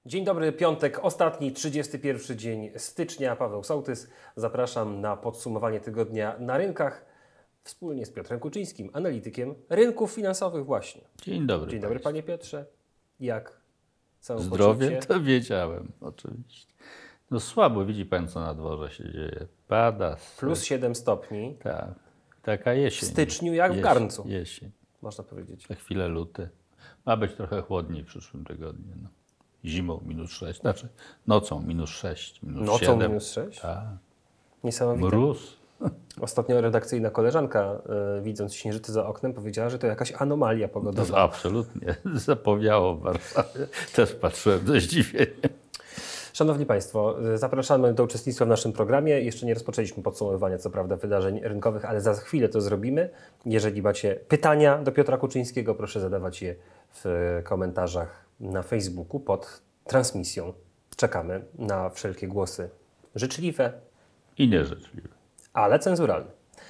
Dzień dobry, piątek, ostatni, 31 dzień stycznia. Paweł Sołtys. Zapraszam na podsumowanie tygodnia na rynkach wspólnie z Piotrem Kuczyńskim, analitykiem rynków finansowych właśnie. Dzień dobry. Dzień dobry, panie Piotrze. Jak Zdrowie? samopoczucie? To wiedziałem, oczywiście. No słabo, widzi pan, co na dworze się dzieje. Pada. Plus 7 stopni. Tak, taka jesień. W styczniu jak w garncu. Jesień. Można powiedzieć. Za chwilę luty. Ma być trochę chłodniej w przyszłym tygodniu. No. Zimą -6, znaczy nocą -6, -7. Nocą -6? Tak. Niesamowite. Mróz. Ostatnio redakcyjna koleżanka, widząc śnieżycę za oknem, powiedziała, że to jakaś anomalia pogodowa. No, absolutnie. Zapowiało w Warszawie. Też patrzyłem ze zdziwieniem. Szanowni Państwo, zapraszamy do uczestnictwa w naszym programie. Jeszcze nie rozpoczęliśmy podsumowywania, co prawda, wydarzeń rynkowych, ale za chwilę to zrobimy. Jeżeli macie pytania do Piotra Kuczyńskiego, proszę zadawać je w komentarzach na Facebooku pod transmisją. Czekamy na wszelkie głosy życzliwe, I nieżyczliwe. ale cenzuralne.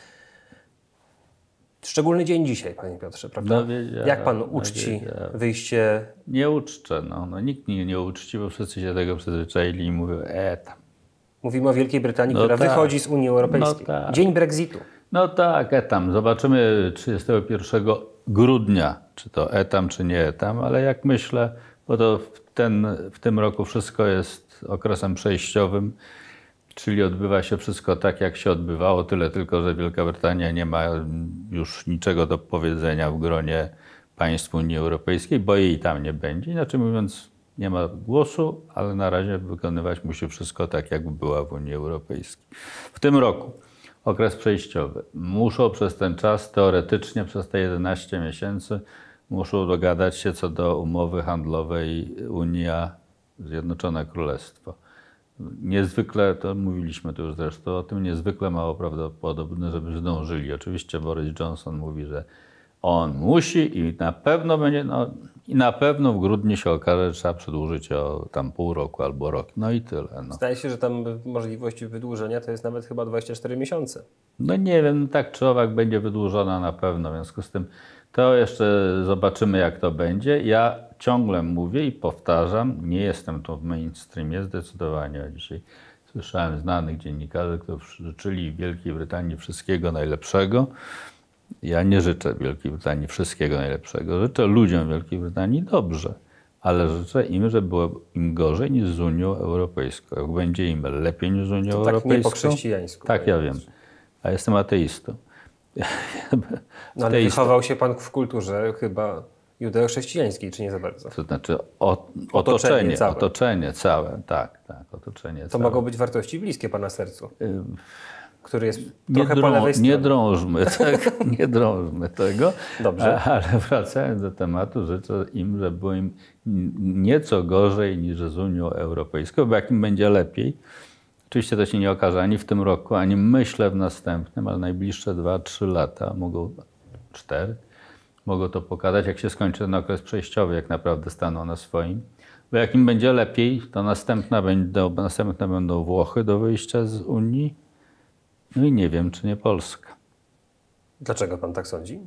Szczególny dzień dzisiaj, panie Piotrze, prawda? No wiedziałem, Jak pan uczci wyjście? Nie uczczę, no nikt mnie nie uczci, bo wszyscy się do tego przyzwyczaili i mówią, tam. Mówimy o Wielkiej Brytanii, No która tak. wychodzi z Unii Europejskiej. No tak. Dzień Brexitu. No tak, etam. Zobaczymy 31 grudnia, czy to etam, czy nie etam, ale jak myślę, bo to w tym roku wszystko jest okresem przejściowym, czyli odbywa się wszystko tak, jak się odbywało, tyle tylko, że Wielka Brytania nie ma już niczego do powiedzenia w gronie państw Unii Europejskiej, bo jej tam nie będzie. Inaczej mówiąc, nie ma głosu, ale na razie wykonywać musi wszystko tak, jakby była w Unii Europejskiej. W tym roku okres przejściowy. Muszą przez ten czas, teoretycznie przez te 11 miesięcy, muszą dogadać się co do umowy handlowej Unia-Zjednoczone Królestwo. Niezwykle, to mówiliśmy tu już zresztą o tym, niezwykle mało prawdopodobne, żeby zdążyli. Oczywiście Boris Johnson mówi, że on musi i na pewno będzie, i na pewno w grudniu się okaże, że trzeba przedłużyć o tam pół roku albo rok. No i tyle. No. Zdaje się, że tam możliwość wydłużenia to jest nawet chyba 24 miesiące. No nie wiem, tak czy owak będzie wydłużona na pewno. W związku z tym to jeszcze zobaczymy, jak to będzie. Ja ciągle mówię i powtarzam, nie jestem tu w mainstreamie zdecydowanie. Dzisiaj słyszałem znanych dziennikarzy, którzy życzyli Wielkiej Brytanii wszystkiego najlepszego. Ja nie życzę Wielkiej Brytanii wszystkiego najlepszego. Życzę ludziom Wielkiej Brytanii dobrze, ale życzę im, żeby było im gorzej niż z Unią Europejską. Jak będzie im lepiej niż z Unią To Europejską. tak nie po chrześcijańsku. Tak, ja wiem. A jestem ateistą. No, ale wychował się pan w kulturze chyba judeo-chrześcijańskiej, czy nie za bardzo? To znaczy Otoczenie całe. Otoczenie całe, tak, otoczenie To całe. mogą być wartości bliskie pana sercu, który jest trochę Nie, po lewej stronie. nie drążmy nie drążmy tego. Dobrze. Ale wracając do tematu, życzę im, żeby było im nieco gorzej niż z Unią Europejską, bo jak im będzie lepiej, oczywiście to się nie okaże ani w tym roku, ani myślę w następnym, ale najbliższe 2-3 lata, 4, mogą to pokazać, jak się skończy ten okres przejściowy, jak naprawdę staną na swoim. Bo jak im będzie lepiej, to następne będą Włochy do wyjścia z Unii. No i nie wiem, czy nie Polska. Dlaczego pan tak sądzi?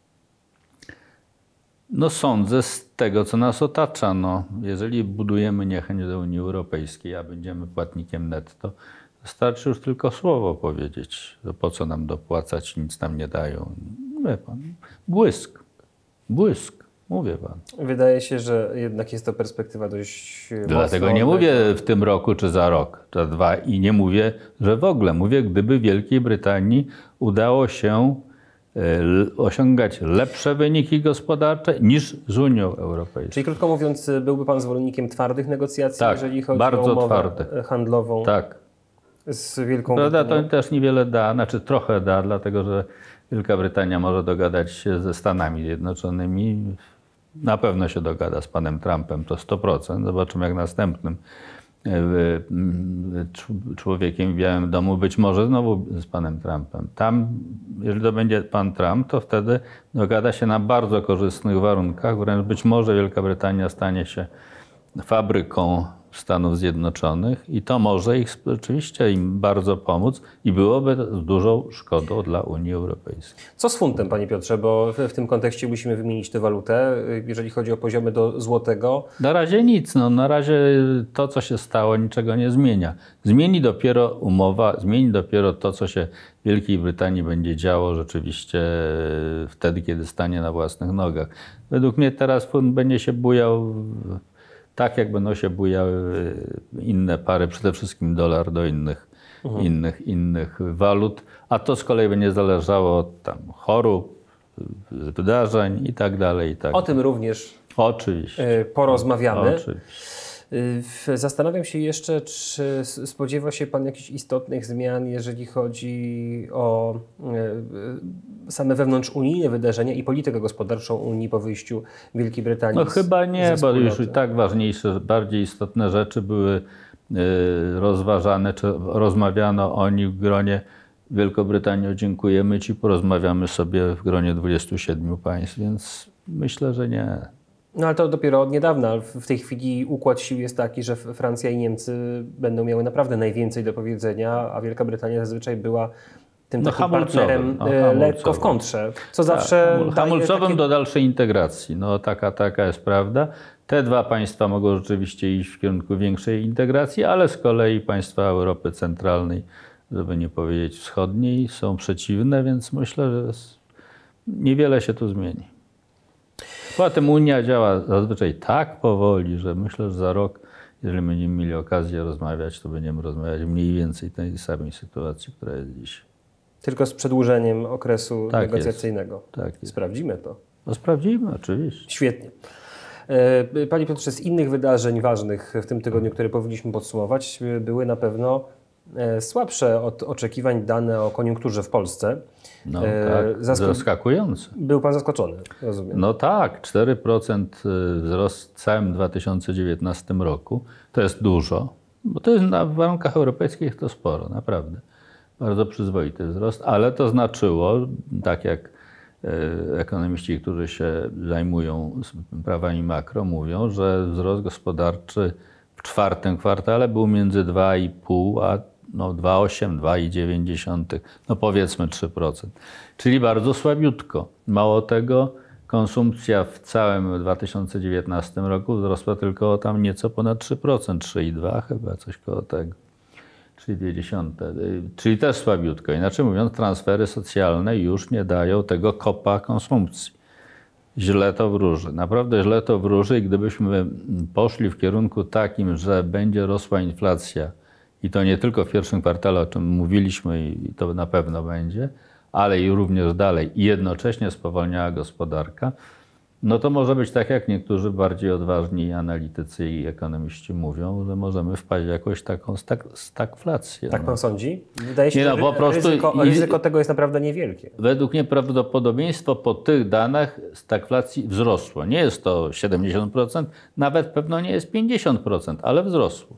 No sądzę z tego, co nas otacza. No, jeżeli budujemy niechęć do Unii Europejskiej, a będziemy płatnikiem netto, wystarczy już tylko słowo powiedzieć, że po co nam dopłacać, nic nam nie dają. Wie pan, błysk, mówię pan. Wydaje się, że jednak jest to perspektywa dość Dlatego mocno nie mówię w tym roku, czy za rok, czy za 2 i nie mówię, że w ogóle. Mówię, gdyby Wielkiej Brytanii udało się osiągać lepsze wyniki gospodarcze niż z Unią Europejską. Czyli krótko mówiąc, byłby pan zwolennikiem twardych negocjacji, Tak, jeżeli chodzi bardzo o umowę twardych. handlową Tak. z Wielką Prawda, Brytanią? to też niewiele da, znaczy trochę da, dlatego że Wielka Brytania może dogadać się ze Stanami Zjednoczonymi. Na pewno się dogada z panem Trumpem, to 100%. Zobaczymy, jak następnym człowiekiem w Białym Domu, być może znowu z panem Trumpem. Tam, jeżeli to będzie pan Trump, to wtedy dogada się na bardzo korzystnych warunkach, wręcz być może Wielka Brytania stanie się fabryką Stanów Zjednoczonych i to może ich rzeczywiście im bardzo pomóc i byłoby z dużą szkodą dla Unii Europejskiej. Co z funtem, panie Piotrze, bo w tym kontekście musimy wymienić tę walutę, jeżeli chodzi o poziomy do złotego. Na razie nic, no, na razie to, co się stało, niczego nie zmienia. Zmieni dopiero umowa, zmieni dopiero to, co się w Wielkiej Brytanii będzie działo rzeczywiście wtedy, kiedy stanie na własnych nogach. Według mnie teraz funt będzie się bujał tak, jak będą się bujały inne pary, przede wszystkim dolar do innych walut, a to z kolei będzie zależało od tam chorób, wydarzeń i tak dalej. O tym również oczywiście. Porozmawiamy. Oczywiście. Zastanawiam się jeszcze, czy spodziewa się pan jakichś istotnych zmian, jeżeli chodzi o same wewnątrzunijne wydarzenia i politykę gospodarczą Unii po wyjściu Wielkiej Brytanii. No chyba nie, ze bo już wspólnoty. i tak ważniejsze, bardziej istotne rzeczy były rozważane, czy rozmawiano o nich w gronie Wielkobrytanii. Dziękujemy Ci, porozmawiamy sobie w gronie 27 państw, więc myślę, że nie. No ale to dopiero od niedawna. W tej chwili układ sił jest taki, że Francja i Niemcy będą miały naprawdę najwięcej do powiedzenia, a Wielka Brytania zazwyczaj była tym takim partnerem lekko w kontrze, co zawsze hamulcowym daje do dalszej integracji. No taka jest prawda. Te dwa państwa mogą rzeczywiście iść w kierunku większej integracji, ale z kolei państwa Europy Centralnej, żeby nie powiedzieć wschodniej, są przeciwne, więc myślę, że niewiele się tu zmieni. Poza tym Unia działa zazwyczaj tak powoli, że myślę, że za rok, jeżeli będziemy mieli okazję rozmawiać, to będziemy rozmawiać mniej więcej tej samej sytuacji, która jest dziś. tylko z przedłużeniem okresu Tak negocjacyjnego. Tak jest. Sprawdzimy to. No sprawdzimy, oczywiście. Świetnie. Panie Piotrze, z innych wydarzeń ważnych w tym tygodniu, które powinniśmy podsumować, były na pewno słabsze od oczekiwań dane o koniunkturze w Polsce. No tak, zaskakujące. Był pan zaskoczony, rozumiem. No tak, 4% wzrost w całym 2019 roku. To jest dużo, bo to jest w warunkach europejskich to sporo, naprawdę. Bardzo przyzwoity wzrost, ale to znaczyło, tak jak ekonomiści, którzy się zajmują prawami makro, mówią, że wzrost gospodarczy w czwartym kwartale był między 2,5 a 2,8, 2,9, no powiedzmy 3%. Czyli bardzo słabiutko. Mało tego, konsumpcja w całym 2019 roku wzrosła tylko o tam nieco ponad 3%, 3,2 chyba, coś koło tego. 3,2, czyli też słabiutko. Inaczej mówiąc, transfery socjalne już nie dają tego kopa konsumpcji. Źle to wróży. Naprawdę źle to wróży i gdybyśmy poszli w kierunku takim, że będzie rosła inflacja i to nie tylko w pierwszym kwartale, o czym mówiliśmy i to na pewno będzie, ale i również dalej i jednocześnie spowolniała gospodarka, no to może być tak, jak niektórzy bardziej odważni analitycy i ekonomiści mówią, że możemy wpaść w jakąś taką stagflację. Tak pan sądzi? Wydaje się, Nie, że po prostu ryzyko tego jest naprawdę niewielkie. Według mnie prawdopodobieństwo po tych danych stagflacji wzrosło. Nie jest to 70%, nawet pewno nie jest 50%, ale wzrosło.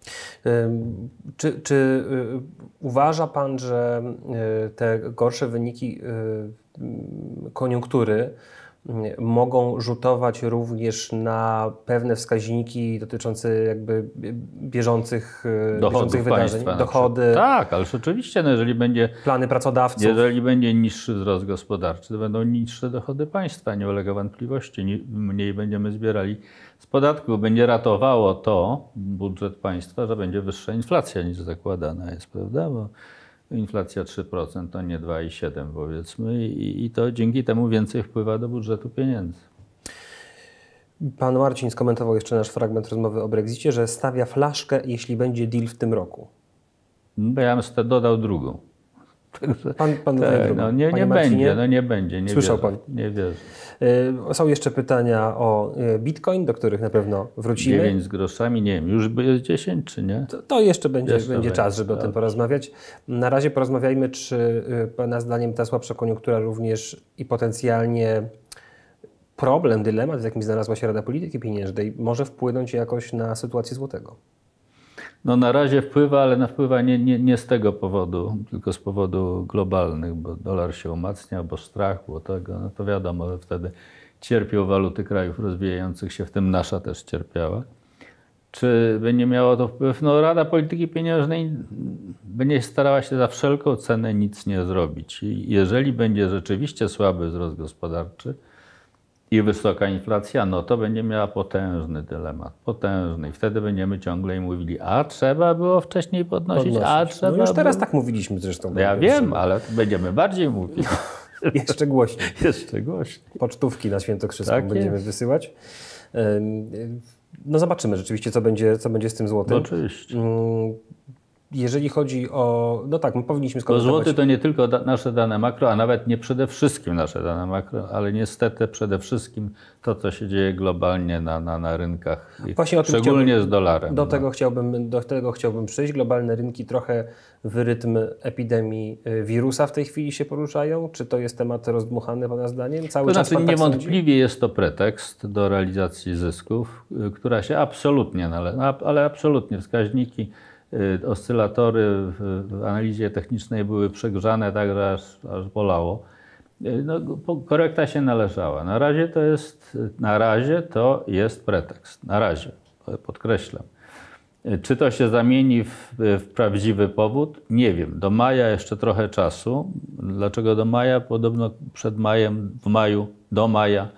Czy uważa pan, że te gorsze wyniki koniunktury mogą rzutować również na pewne wskaźniki dotyczące jakby bieżących wydarzeń, dochody, tak, ale rzeczywiście, no jeżeli będzie plany pracodawców. Jeżeli będzie niższy wzrost gospodarczy, to będą niższe dochody państwa, nie ulega wątpliwości. Mniej będziemy zbierali z podatków. Będzie ratowało to budżet państwa, że będzie wyższa inflacja niż zakładana jest, prawda? Bo inflacja 3% to nie 2,7 powiedzmy i to dzięki temu więcej wpływa do budżetu pieniędzy. Pan Marcin skomentował jeszcze nasz fragment rozmowy o Brexicie, że stawia flaszkę, jeśli będzie deal w tym roku. No, ja bym dodał drugą. Pan dodaje drugą. No, nie będzie. Nie Słyszał wierzę, pan? Nie wierzę. Są jeszcze pytania o Bitcoin, do których na pewno wrzucimy. 9 z groszami, nie wiem, już jest 10 czy nie? To jeszcze będzie czas, żeby o tym porozmawiać. Na razie porozmawiajmy, czy pana zdaniem ta słabsza koniunktura również i potencjalnie problem, dylemat, w jakim znalazła się Rada Polityki Pieniężnej, może wpłynąć jakoś na sytuację złotego? No na razie wpływa, ale wpływa nie z tego powodu, tylko z powodu globalnych, bo dolar się umacnia, bo strach, bo tego, no to wiadomo, że wtedy cierpią waluty krajów rozwijających się, w tym nasza też cierpiała. Czy będzie miało to wpływ? No, Rada Polityki Pieniężnej będzie starała się za wszelką cenę nic nie zrobić. I jeżeli będzie rzeczywiście słaby wzrost gospodarczy i wysoka inflacja, no to będzie miała potężny dylemat, potężny. I wtedy będziemy ciągle jej mówili, a trzeba było wcześniej podnosić, a trzeba No już teraz było... tak mówiliśmy zresztą. No ja wiem, ale będziemy bardziej mówić. Jeszcze głośniej. Jeszcze głośniej. Pocztówki na Świętokrzyską Tak będziemy jest. wysyłać. No zobaczymy rzeczywiście, co będzie z tym złotym. Oczywiście. Jeżeli chodzi o... No tak, my powinniśmy Bo skomentować... złoty to nie tylko nasze dane makro, a nawet nie przede wszystkim nasze dane makro, ale niestety przede wszystkim to, co się dzieje globalnie na rynkach, Właśnie o tym szczególnie z dolarem. Do tego chciałbym przyjść. Globalne rynki trochę w rytm epidemii wirusa w tej chwili się poruszają. Czy to jest temat rozdmuchany Pana zdaniem? Cały To czas znaczy pan tak sądzi? niewątpliwie jest to pretekst do realizacji zysków, która się absolutnie ale absolutnie wskaźniki, oscylatory w analizie technicznej były przegrzane tak, że aż bolało. No, korekta się należała. Na razie to jest pretekst. Na razie, podkreślam. Czy to się zamieni w prawdziwy powód? Nie wiem. Do maja jeszcze trochę czasu. Dlaczego do maja? Podobno przed majem, do maja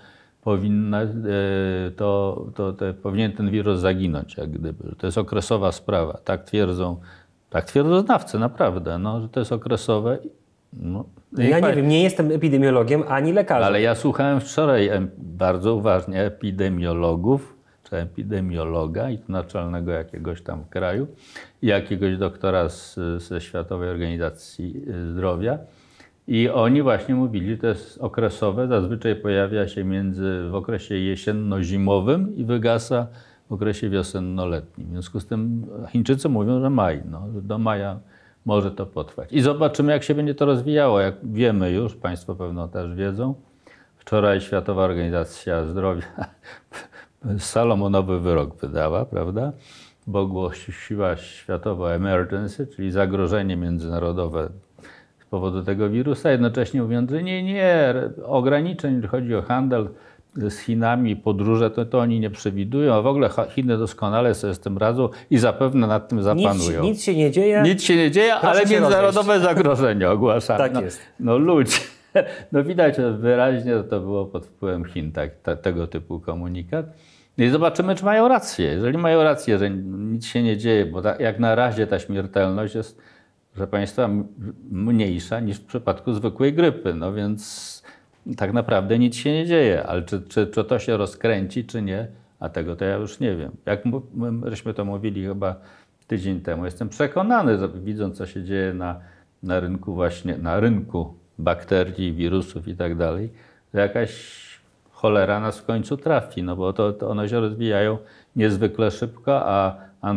powinien ten wirus zaginąć, jak gdyby. To jest okresowa sprawa. Tak twierdzą znawcy, naprawdę, no, że to jest okresowe. No, Ja nie wiem, nie jestem epidemiologiem ani lekarzem. ale ja słuchałem wczoraj bardzo uważnie epidemiologów, czy epidemiologa, i to naczelnego jakiegoś tam kraju, i jakiegoś doktora ze Światowej Organizacji Zdrowia. I oni właśnie mówili, że to jest okresowe, zazwyczaj pojawia się w okresie jesienno-zimowym i wygasa w okresie wiosenno-letnim. W związku z tym Chińczycy mówią, że maj, no, do maja może to potrwać. I zobaczymy, jak się będzie to rozwijało. Jak wiemy już, Państwo pewno też wiedzą, wczoraj Światowa Organizacja Zdrowia salomonowy wyrok wydała, prawda? Bo ogłosiła światowe emergency, czyli zagrożenie międzynarodowe z powodu tego wirusa, jednocześnie mówiąc, że nie, ograniczeń, jeżeli chodzi o handel z Chinami, podróże, to oni nie przewidują, a w ogóle Chiny doskonale sobie z tym radzą i zapewne nad tym zapanują. Nic się nie dzieje. Nic się nie dzieje, ale międzynarodowe zagrożenie ogłasza. Tak jest. No ludzie, no widać wyraźnie, że to było pod wpływem Chin, tego typu komunikat. No i zobaczymy, czy mają rację. Jeżeli mają rację, że nic się nie dzieje, bo jak na razie ta śmiertelność jest, proszę Państwa, mniejsza niż w przypadku zwykłej grypy. No więc tak naprawdę nic się nie dzieje. Ale czy to się rozkręci, czy nie, a tego to ja już nie wiem. Jak żeśmy to mówili chyba tydzień temu, jestem przekonany, że widząc, co się dzieje na rynku właśnie, na rynku bakterii, wirusów i tak dalej, że jakaś cholera nas w końcu trafi, no bo to one się rozwijają niezwykle szybko, a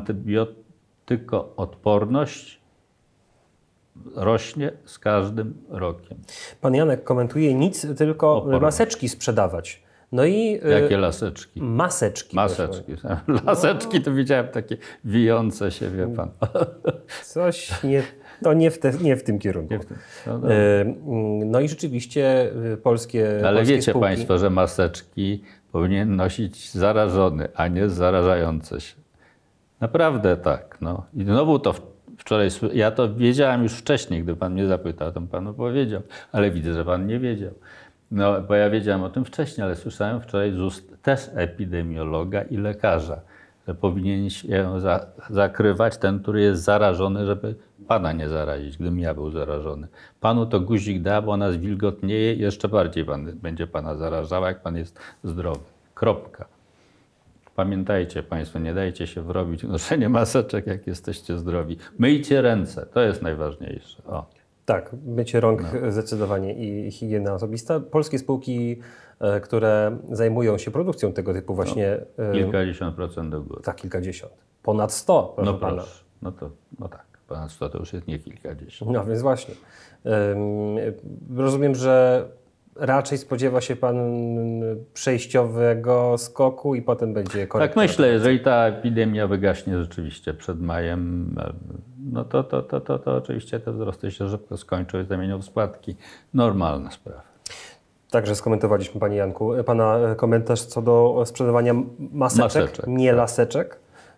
antybiotykoodporność rośnie z każdym rokiem. Pan Janek komentuje nic, tylko maseczki sprzedawać. No i jakie laseczki? Maseczki. Laseczki to widziałem takie wijące się, wie pan. Coś nie w tym kierunku. No i rzeczywiście polskie wiecie spółki... Państwo, że maseczki powinien nosić zarażony, a nie zarażający się. Naprawdę tak. No. I znowu to wczoraj, ja to wiedziałem już wcześniej, gdy pan mnie zapytał, to panu powiedział, ale widzę, że pan nie wiedział. No, bo ja wiedziałem o tym wcześniej, ale słyszałem wczoraj z ust też epidemiologa i lekarza, że powinien się zakrywać ten, który jest zarażony, żeby pana nie zarazić, gdybym ja był zarażony. Panu to guzik da, bo ona zwilgotnieje i jeszcze bardziej będzie pana zarażała, jak pan jest zdrowy. Kropka. Pamiętajcie Państwo, nie dajcie się wrobić noszenie maseczek, jak jesteście zdrowi. Myjcie ręce, to jest najważniejsze. O. Tak, mycie rąk zdecydowanie i higiena osobista. Polskie spółki, które zajmują się produkcją tego typu właśnie... Kilkadziesiąt procent do góry. Tak, kilkadziesiąt. Ponad 100, proszę pana. Proszę. No tak, ponad 100 to już jest nie kilkadziesiąt. No więc właśnie. Rozumiem, że raczej spodziewa się pan przejściowego skoku i potem będzie korekta. Tak myślę, jeżeli ta epidemia wygaśnie rzeczywiście przed majem, no to oczywiście te wzrosty się szybko skończą i zamienią w spadki. Normalna sprawa. Także skomentowaliśmy, panie Janku, pana komentarz co do sprzedawania maseczek, nie laseczek.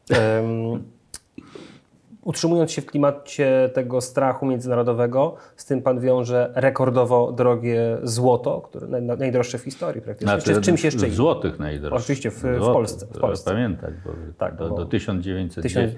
Utrzymując się w klimacie tego strachu międzynarodowego, z tym pan wiąże rekordowo drogie złoto, które najdroższe w historii praktycznie. Znaczy, Czy z czymś jeszcze w innym? złotych najdroższych. Oczywiście w Polsce. Pamiętać, bo Tak, do 1910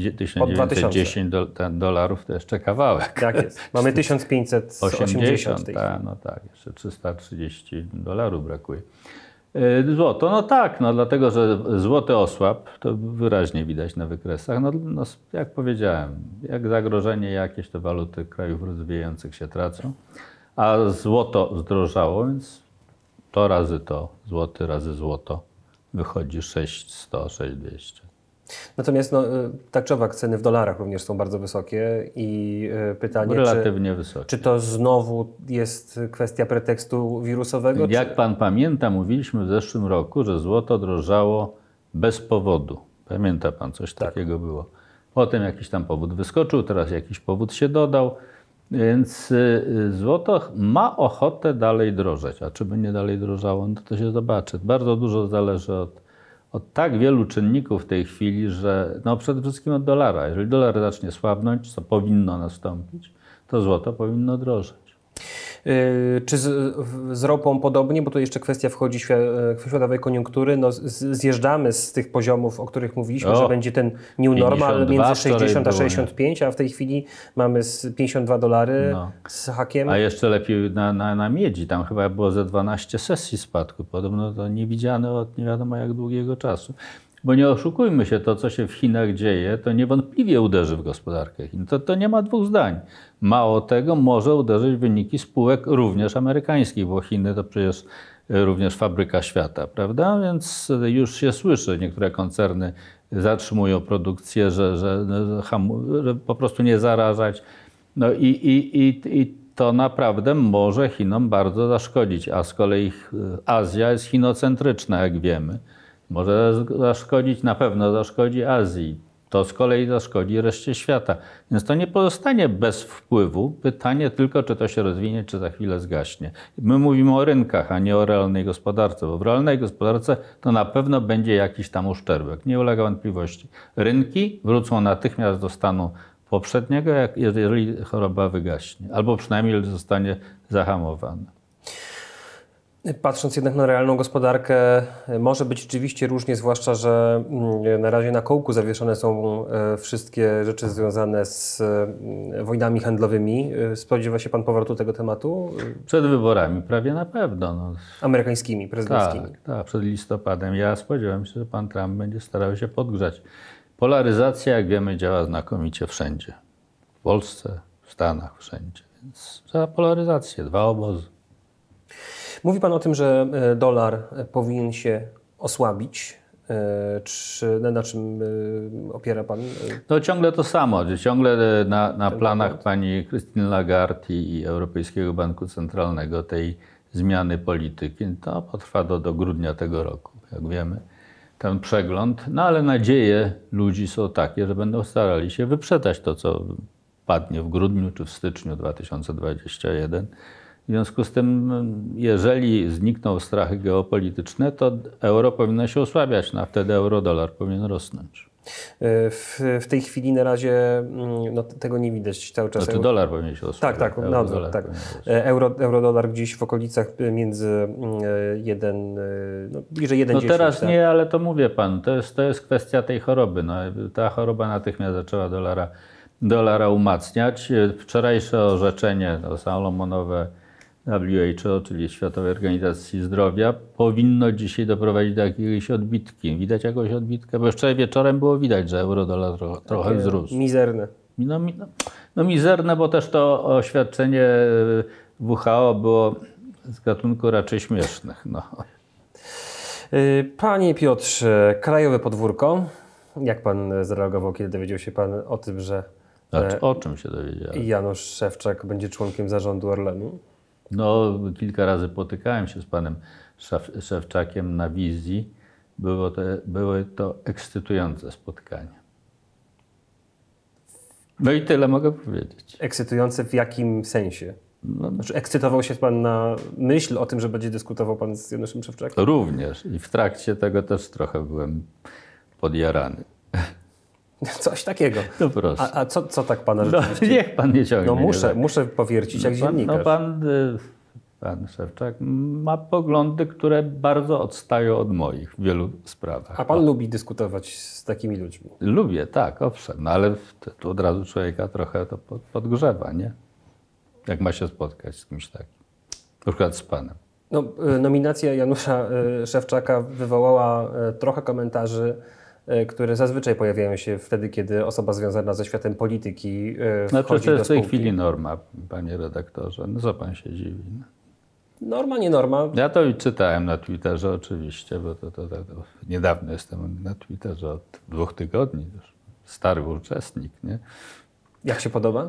dolarów to jeszcze kawałek. Tak jest. Mamy 1580 w tej chwili. No tak, jeszcze 330 dolarów brakuje. Złoto, no tak, no dlatego, że złoty osłabł, to wyraźnie widać na wykresach. No, jak powiedziałem, jak zagrożenie jakieś, to waluty krajów rozwijających się tracą, a złoto zdrożało, więc to razy to, złoty razy złoto, wychodzi 6100, 6200. Natomiast tak czy owak ceny w dolarach również są bardzo wysokie i pytanie, relatywnie wysokie. Czy to znowu jest kwestia pretekstu wirusowego? Jak pan pamięta, mówiliśmy w zeszłym roku, że złoto drożało bez powodu. Pamięta pan, coś takiego było. Potem jakiś tam powód wyskoczył, teraz jakiś powód się dodał, więc złoto ma ochotę dalej drożeć. A czy będzie dalej drożało, no to się zobaczy. Bardzo dużo zależy od tak wielu czynników w tej chwili, że no przede wszystkim od dolara. Jeżeli dolar zacznie słabnąć, co powinno nastąpić, to złoto powinno drożeć. Czy z ropą podobnie, bo to jeszcze kwestia wchodzi światowej koniunktury. No, zjeżdżamy z tych poziomów, o których mówiliśmy, że będzie ten new normal między 60 a 65, a w tej chwili mamy z 52 dolary z hakiem. A jeszcze lepiej na miedzi, tam chyba było ze 12 sesji spadku. Podobno to niewidziane od nie wiadomo jak długiego czasu. Bo nie oszukujmy się, to co się w Chinach dzieje, to niewątpliwie uderzy w gospodarkę Chin. To nie ma dwóch zdań. Mało tego, może uderzyć w wyniki spółek również amerykańskich, bo Chiny to przecież również fabryka świata, prawda? Więc już się słyszy, niektóre koncerny zatrzymują produkcję, że po prostu nie zarażać. No i to naprawdę może Chinom bardzo zaszkodzić, a z kolei Azja jest chinocentryczna, jak wiemy. Może zaszkodzić, na pewno zaszkodzi Azji. To z kolei zaszkodzi reszcie świata. Więc to nie pozostanie bez wpływu. Pytanie tylko, czy to się rozwinie, czy za chwilę zgaśnie. My mówimy o rynkach, a nie o realnej gospodarce, bo w realnej gospodarce to na pewno będzie jakiś tam uszczerbek. Nie ulega wątpliwości. Rynki wrócą natychmiast do stanu poprzedniego, jeżeli choroba wygaśnie. Albo przynajmniej zostanie zahamowana. Patrząc jednak na realną gospodarkę, może być rzeczywiście różnie, zwłaszcza, że na razie na kołku zawieszone są wszystkie rzeczy związane z wojnami handlowymi. Spodziewa się pan powrotu tego tematu? Przed wyborami prawie na pewno. No. Amerykańskimi, prezydenckimi. Tak, przed listopadem. Ja spodziewam się, że pan Trump będzie starał się podgrzać. Polaryzacja, jak wiemy, działa znakomicie wszędzie. W Polsce, w Stanach, wszędzie. Więc za polaryzację, dwa obozy. Mówi pan o tym, że dolar powinien się osłabić. Na czym opiera pan? No ciągle to samo. Ciągle na planach pani Christine Lagarde i Europejskiego Banku Centralnego tej zmiany polityki. To potrwa do grudnia tego roku, jak wiemy, ten przegląd. No ale nadzieje ludzi są takie, że będą starali się wyprzedać to, co padnie w grudniu czy w styczniu 2021. W związku z tym, jeżeli znikną strachy geopolityczne, to euro powinno się osłabiać, a wtedy euro-dolar powinien rosnąć. W tej chwili na razie tego nie widać cały czas. Znaczy dolar powinien się osłabiać. Tak. Euro-dolar gdzieś w okolicach między 1, bliżej 1,10. No teraz tak? Nie, ale to mówię panu, to jest kwestia tej choroby. No, ta choroba natychmiast zaczęła dolara umacniać. Wczorajsze orzeczenie salomonowe WHO, czyli Światowej Organizacji Zdrowia, powinno dzisiaj doprowadzić do jakiejś odbitki. Widać jakąś odbitkę? Bo wczoraj wieczorem było widać, że euro-dolar trochę wzrósł. Mizerne. No mizerne, bo też to oświadczenie WHO było z gatunku raczej śmiesznych. No. Panie Piotrze, krajowe podwórko. Jak pan zareagował, kiedy dowiedział się pan o tym, że o czym się dowiedziałem? Janusz Szewczak będzie członkiem zarządu Orlenu? No, kilka razy potykałem się z panem Szewczakiem na wizji. Były to ekscytujące spotkania. No i tyle mogę powiedzieć. Ekscytujące w jakim sensie? Znaczy, ekscytował się pan na myśl o tym, że będzie dyskutował pan z Januszem Szewczakiem? Również. I w trakcie tego też trochę byłem podjarany. Coś takiego. To proszę. A co tak pana No, rzeczywiście? niech pan nie ciągnie. No nie tak. muszę powiercić jak dziennikarz. Pan Szewczak ma poglądy, które bardzo odstają od moich w wielu sprawach. A pan lubi dyskutować z takimi ludźmi? Lubię, tak, owszem, no ale to od razu człowieka trochę to podgrzewa, nie? Jak ma się spotkać z kimś takim. Na przykład z panem. No, nominacja Janusza Szewczaka wywołała trochę komentarzy, które zazwyczaj pojawiają się wtedy, kiedy osoba związana ze światem polityki Znaczy, wchodzi to do jest w tej spółki. chwili norma, panie redaktorze. No co pan się dziwi? No. Norma, nie norma. Ja to i czytałem na Twitterze oczywiście, bo to niedawno jestem na Twitterze od 2 tygodni już. Stary uczestnik, nie? Jak się podoba?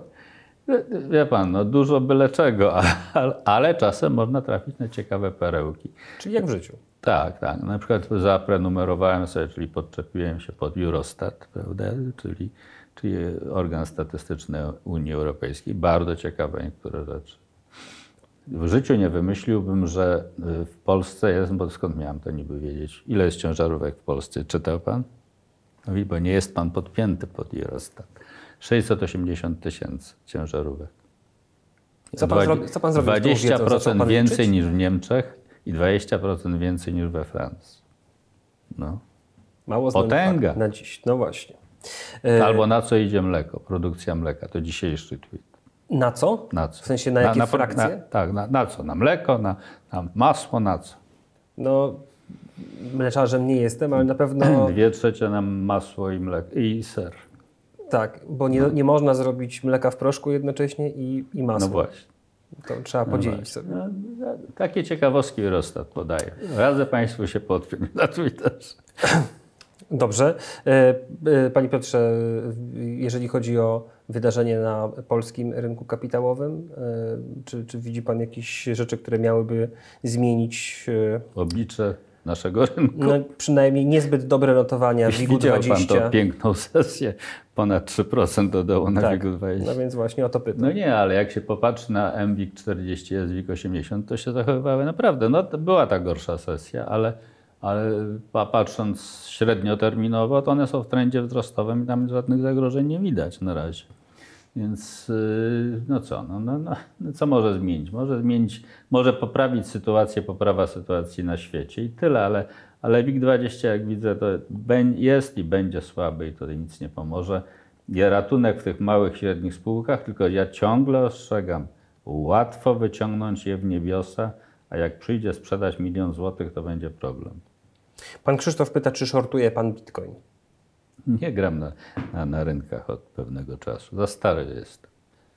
Wie pan, no dużo byle czego, ale czasem można trafić na ciekawe perełki. Czyli jak w życiu. Tak, tak. Na przykład zaprenumerowałem sobie, czyli podczepiłem się pod Eurostat, prawda? Czyli organ statystyczny Unii Europejskiej. Bardzo ciekawe niektóre rzeczy. W życiu nie wymyśliłbym, że w Polsce jest, bo skąd miałem to niby wiedzieć, ile jest ciężarówek w Polsce? Czytał pan? No bo nie jest pan podpięty pod Eurostat. 680 000 ciężarówek. Co pan zrobił z tą wiedzą? Zaczął 20% pan więcej liczyć? niż w Niemczech i 20% więcej niż we Francji. No. Mało znany Potęga. fakt na dziś. No właśnie. Albo na co idzie mleko? Produkcja mleka. To dzisiejszy tweet. Na co? Na co? W sensie na jakie frakcje? Tak, na co? Na mleko, na masło, na co? No, mleczarzem nie jestem, ale na pewno 2/3 na masło i mleko i ser. tak, bo nie można zrobić mleka w proszku jednocześnie i masła. No właśnie. To trzeba podzielić sobie. No, takie ciekawostki Eurostat podaje. Radzę Państwu się podpiąć na Twitterze. Dobrze. Panie Piotrze, jeżeli chodzi o wydarzenie na polskim rynku kapitałowym, czy widzi Pan jakieś rzeczy, które miałyby zmienić Oblicze naszego rynku. no, przynajmniej niezbyt dobre notowania Widział WIG-20? Pan tą piękną sesję, ponad 3% dodało na Tak, WIG-20. no więc właśnie o to pytam. No nie, ale jak się popatrzy na MWIG 40, SWIG 80, to się zachowywały naprawdę. No to była ta gorsza sesja, ale patrząc średnioterminowo, to one są w trendzie wzrostowym i tam żadnych zagrożeń nie widać na razie. Więc no co, co może zmienić? Może poprawić sytuację, poprawa sytuacji na świecie i tyle, ale WIG-20, jak widzę, to jest i będzie słaby i to nic nie pomoże. Jest ratunek w tych małych, średnich spółkach, tylko ja ciągle ostrzegam, łatwo wyciągnąć je w niebiosa, a jak przyjdzie sprzedać 1 000 000 złotych, to będzie problem. Pan Krzysztof pyta, czy shortuje Pan Bitcoin? Nie gram na rynkach od pewnego czasu. Za stary jest.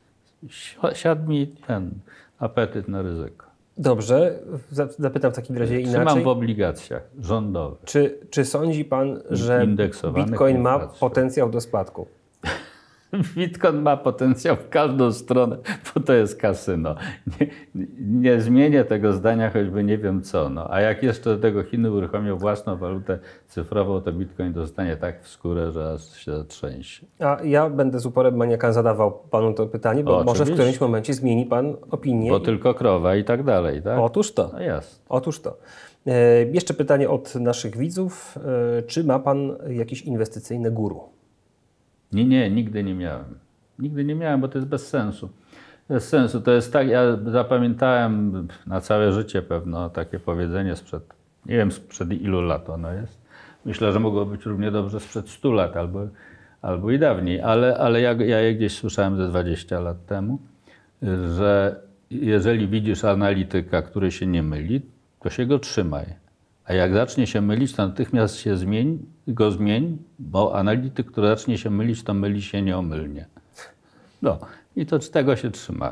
Siadł mi ten apetyt na ryzyko. Dobrze, zapytam w takim razie Trzymam inaczej. w obligacjach rządowych. Czy sądzi Pan, że Indeksowanych Bitcoin ma inflacją. potencjał do spadku? Bitcoin ma potencjał w każdą stronę, bo to jest kasyno. Nie zmienię tego zdania, choćby nie wiem co. No. A jak jeszcze do tego Chiny uruchomią własną walutę cyfrową, to Bitcoin dostanie tak w skórę, że aż się zatrzęsie. A ja będę z uporem maniaka zadawał Panu to pytanie, bo może w Oczywiście. którymś momencie zmieni Pan opinię. Bo tylko krowa i tak dalej, tak? Otóż to. No jasne. Otóż to. Jeszcze pytanie od naszych widzów. Czy ma Pan jakieś inwestycyjne guru? Nie, nigdy nie miałem. Nigdy nie miałem, bo to jest bez sensu. Bez sensu. To jest tak, ja zapamiętałem na całe życie pewno takie powiedzenie nie wiem sprzed ilu lat ono jest. Myślę, że mogło być równie dobrze sprzed 100 lat albo i dawniej, ale ja je gdzieś słyszałem ze 20 lat temu, że jeżeli widzisz analityka, który się nie myli, to się go trzymaj. A jak zacznie się mylić, to natychmiast się zmień, bo analityk, który zacznie się mylić, to myli się nieomylnie. No i to tego się trzymałem.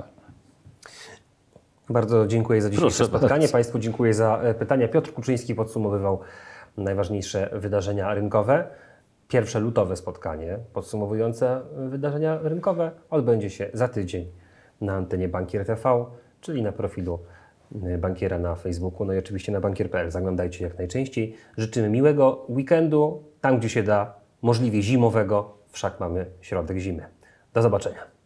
Bardzo dziękuję za dzisiejsze Proszę spotkanie. bardzo. Państwu dziękuję za pytania. Piotr Kuczyński podsumowywał najważniejsze wydarzenia rynkowe. Pierwsze lutowe spotkanie podsumowujące wydarzenia rynkowe odbędzie się za tydzień na antenie Bankier TV, czyli na profilu bankiera na Facebooku, no i oczywiście na bankier.pl. Zaglądajcie jak najczęściej. Życzymy miłego weekendu, tam gdzie się da, możliwie zimowego, wszak mamy środek zimy. Do zobaczenia.